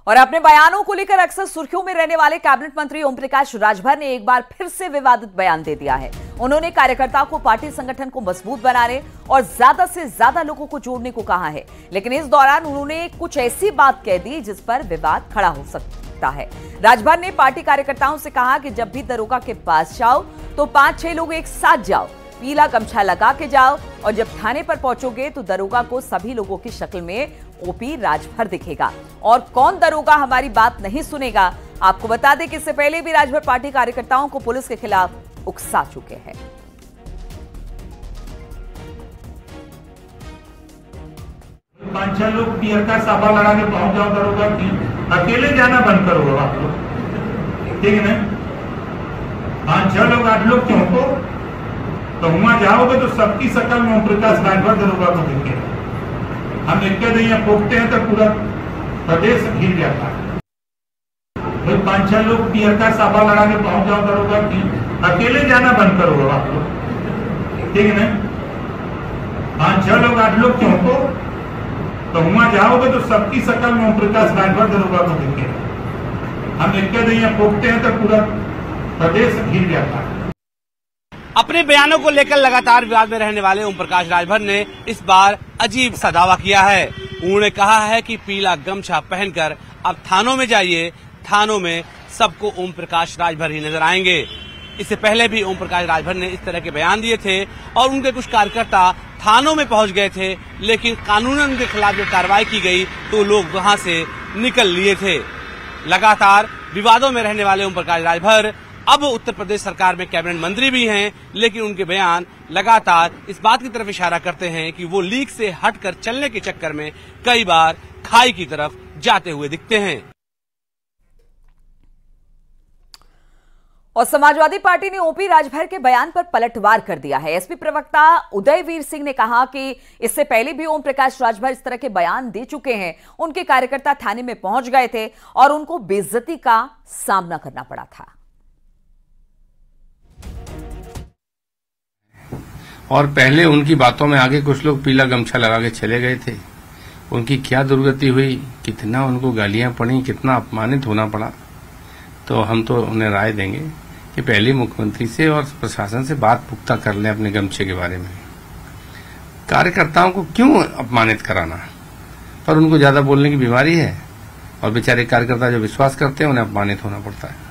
और अपने बयानों को लेकर अक्सर सुर्खियों में रहने वाले कैबिनेट मंत्री ओम प्रकाश राजभर ने एक बार फिर से विवादित बयान दे दिया है। उन्होंने कार्यकर्ताओं को पार्टी संगठन को मजबूत बनाने और ज्यादा से ज्यादा लोगों को जोड़ने को कहा है, लेकिन इस दौरान उन्होंने कुछ ऐसी बात कह दी जिस पर विवाद खड़ा हो सकता है। राजभर ने पार्टी कार्यकर्ताओं से कहा कि जब भी दरोगा के पास जाओ तो 5-6 लोग एक साथ जाओ, पीला गमछा लगा के जाओ और जब थाने पर पहुंचोगे तो दरोगा को सभी लोगों की शक्ल में ओपी राजभर दिखेगा और कौन दरोगा हमारी बात नहीं सुनेगा। आपको बता दें कि इससे पहले भी राजभर पार्टी कार्यकर्ताओं को पुलिस के खिलाफ उकसा चुके हैं। पांच छह लोग पियर का साफा लगा के पहुंच जाओ दरोगा की, अकेले जाना बंद करो आप लोग, ठीक है ना। 5-6 लोग 8 लोग क्यों तो वहां जाओगे तो सबकी शकल में ओम प्रकाश राजभर दरोगा को दिखेगा। हम एक यहाँ पोखते हैं तो पूरा प्रदेश घिर जाता है। भाई 5-6 लोग पियर का साफा लगा के पहुंच जाओ दरोगा की, अकेले जाना बंद करो आप लोग, ठीक है ना। 5-6 लोग 8 लोग क्यों तो वहां जाओगे तो सबकी शकल में ओम प्रकाश राजभर दरोगा को दिखेगा। हम एक यहाँ पोखते हैं तो पूरा प्रदेश घिर जाता है। अपने बयानों को लेकर लगातार विवाद में रहने वाले ओम प्रकाश राजभर ने इस बार अजीब सा दावा किया है। उन्होंने कहा है कि पीला गमछा पहनकर अब थानों में जाइए, थानों में सबको ओम प्रकाश राजभर ही नजर आएंगे। इससे पहले भी ओम प्रकाश राजभर ने इस तरह के बयान दिए थे और उनके कुछ कार्यकर्ता थानों में पहुंच गए थे, लेकिन कानूनन के खिलाफ जो कार्रवाई की गई तो लोग वहां से निकल लिए थे। लगातार विवादों में रहने वाले ओम प्रकाश राजभर अब उत्तर प्रदेश सरकार में कैबिनेट मंत्री भी हैं, लेकिन उनके बयान लगातार इस बात की तरफ इशारा करते हैं कि वो लीक से हटकर चलने के चक्कर में कई बार खाई की तरफ जाते हुए दिखते हैं। और समाजवादी पार्टी ने ओपी राजभर के बयान पर पलटवार कर दिया है। एसपी प्रवक्ता उदयवीर सिंह ने कहा कि इससे पहले भी ओम प्रकाश राजभर इस तरह के बयान दे चुके हैं। उनके कार्यकर्ता थाने में पहुंच गए थे और उनको बेइज्जती का सामना करना पड़ा था। और पहले उनकी बातों में आगे कुछ लोग पीला गमछा लगा के चले गए थे। उनकी क्या दुर्गति हुई, कितना उनको गालियां पड़ी, कितना अपमानित होना पड़ा। तो हम तो उन्हें राय देंगे कि पहले मुख्यमंत्री से और प्रशासन से बात पुख्ता कर लें अपने गमछे के बारे में। कार्यकर्ताओं को क्यों अपमानित कराना, पर उनको ज्यादा बोलने की बीमारी है और बेचारे कार्यकर्ता जो विश्वास करते हैं उन्हें अपमानित होना पड़ता है।